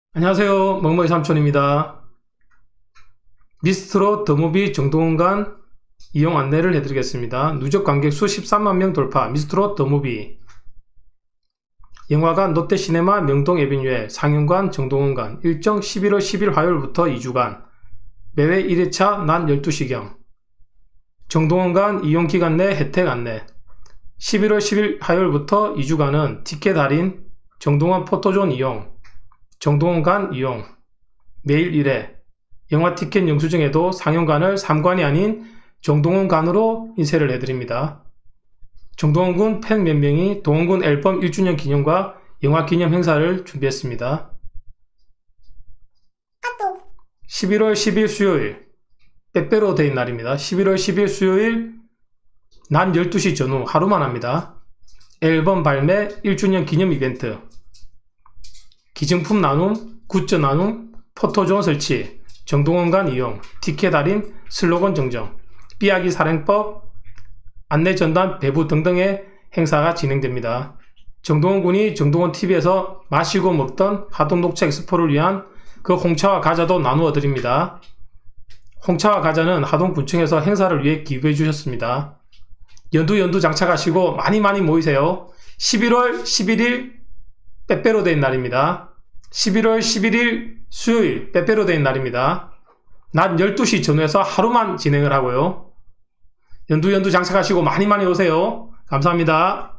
안녕하세요. 먹먹이 삼촌입니다. 미스트롯 더무비 정동원 이용 안내를 해드리겠습니다. 누적 관객 수 13만 명 돌파 미스트롯 더무비. 영화관 롯데시네마 명동 에비뉴에 상영관 정동원관 일정 11월 10일 화요일부터 2주간 매회 1회차 낮 12시경 정동원관 이용기간 내 혜택 안내. 11월 10일 화요일부터 2주간은 티켓 할인, 정동원 포토존 이용, 정동원관 이용, 매일 1회, 영화 티켓 영수증에도 상영관을 3관이 아닌 정동원관으로 인쇄를 해드립니다. 정동원군 팬 몇 명이 동원군 앨범 1주년 기념과 영화 기념 행사를 준비했습니다. 11월 10일 수요일, 빼빼로 데이 날입니다. 11월 10일 수요일 낮 12시 전후 하루만 합니다. 앨범 발매 1주년 기념 이벤트, 기증품 나눔, 굿즈 나눔, 포토존 설치, 정동원관 이용, 티켓 할인, 슬로건 정정, 삐약이 살행법, 안내 전단 배부 등등의 행사가 진행됩니다. 정동원군이 정동원TV에서 마시고 먹던 하동 녹차 엑스포를 위한 그 홍차와 과자도 나누어 드립니다. 홍차와 과자는 하동군청에서 행사를 위해 기부해 주셨습니다. 연두 장착하시고 많이 모이세요. 11월 11일 빼빼로 데이 날입니다. 11월 11일 수요일 빼빼로 데이 날입니다. 낮 12시 전후에서 하루만 진행을 하고요. 연두 장착하시고 많이 오세요. 감사합니다.